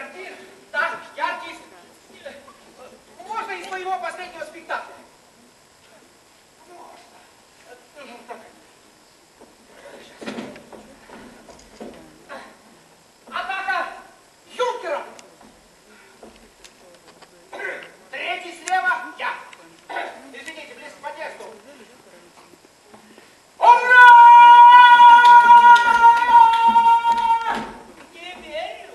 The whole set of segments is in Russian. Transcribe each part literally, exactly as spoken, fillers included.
артист? Да, я артист. Можно из моего последнего спектакля? Можно. Так. Атака юнкеров! Третий слева я. Извините, близко по тексту. Ура! Не верю.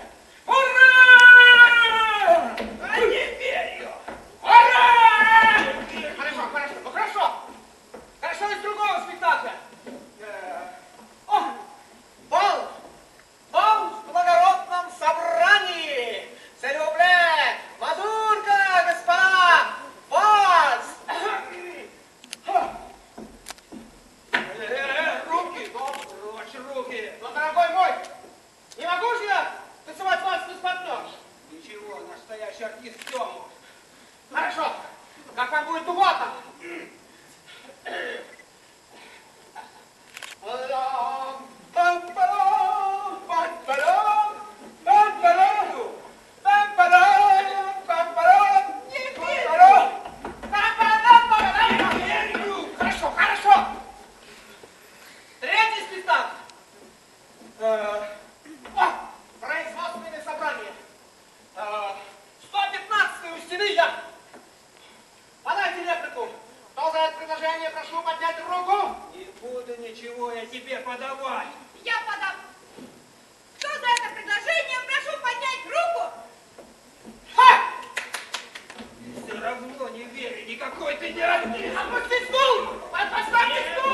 Ура! А не верю. Ура! Хорошо, хорошо, ну хорошо. Хорошо из другого спектакля. О, бал! Бал в благородном собрании! S'il-vous-plaît! Мазурка, господа! Вальс! Э, руки, прочь руки. Но, дорогой мой, не могу же я танцевать вальс без партнерш? Ничего, настоящий артист все может. Хорошо. Как вам будет угодно. Хорошо, хорошо. Третий спектакль. Э, О, производственное собрание. сто пятнадцатый у стены я. Подайте реплику. Кто за это предложение, прошу поднять руку. Не буду ничего я тебе подавать. Я подам. Кто за это предложение, прошу поднять руку. Ха! Все равно не верю, никакой ты не артист. Опусти стул! Поставьте стул!